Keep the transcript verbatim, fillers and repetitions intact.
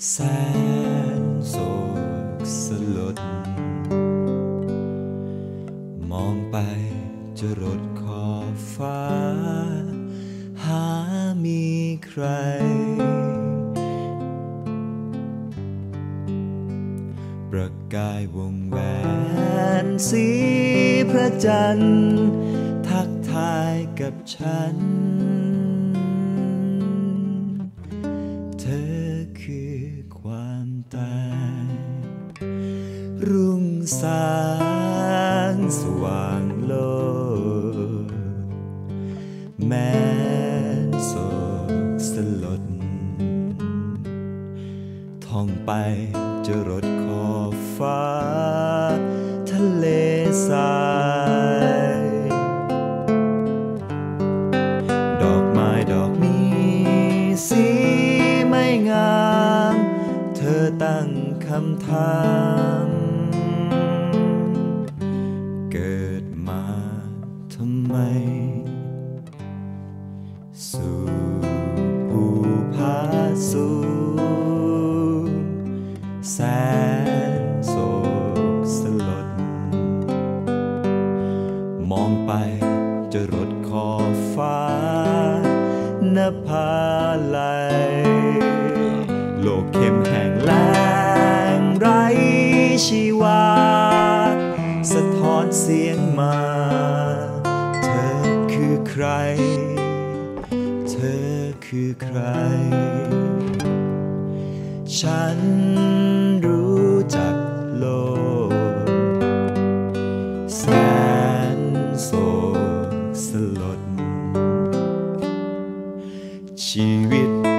แสนโศกสลดมองไปจะรดขอบฟ้าหามีใครประกายวงแหวนสีพระจันทร์ทักทายกับฉันเธอคือความตายรุ่งสางสว่างโลกแม้โศกสลดท่องไปจะรดขอบฟ้าทะเลทรายดอกไม้ดอกนี้สีไม่งามเธอตั้งคำถามเกิดมาทำไมสู่ภูผาสูงแสนโศกสลดมองไปจะรดขอบฟ้านภาลัยโลกเข้มแห้งแล้งไร้ชีวาสะท้อนเสียงมาเธอคือใครเธอคือใครฉันรู้จักโลกแสนโศกสลดชีวิต